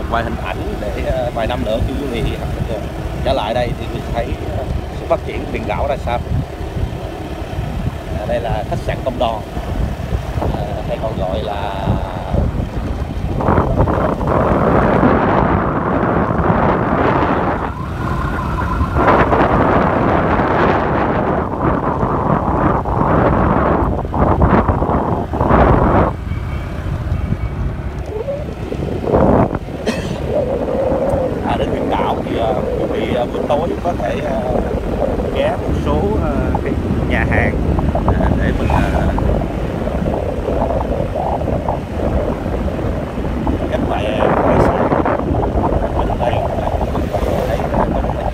vài hình ảnh để vài năm nữa khi quý vị trở lại đây thì quý vị thấy sự phát triển biển đảo ra sao. Đây là khách sạn Công Đòn, hay còn gọi là đến biển đảo thì quý vị buổi tối có thể ghé một số cái nhà hàng để mình các loại hải sản bên đây là cũng có thấy có một cái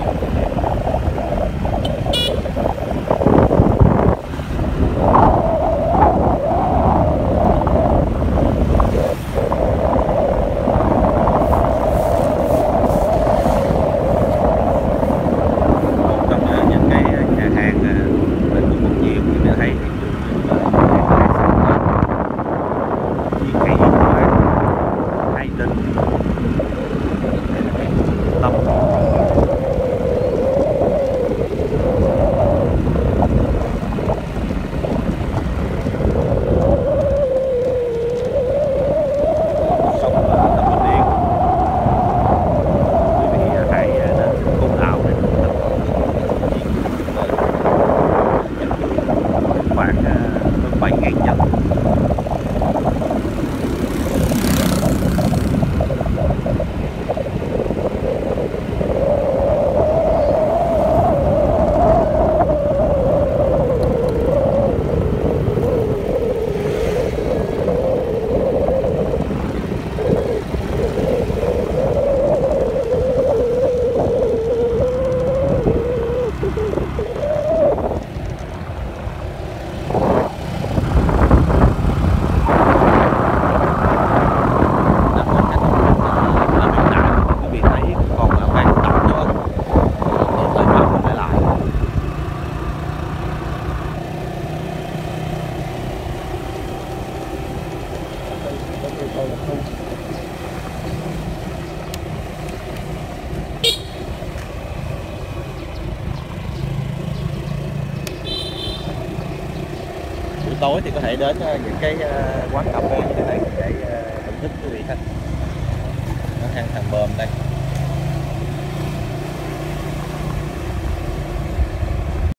tối thì có thể đến những cái quán cà phê như thế này để thưởng thức quý vị khách. Hang Thằng Bờm đây.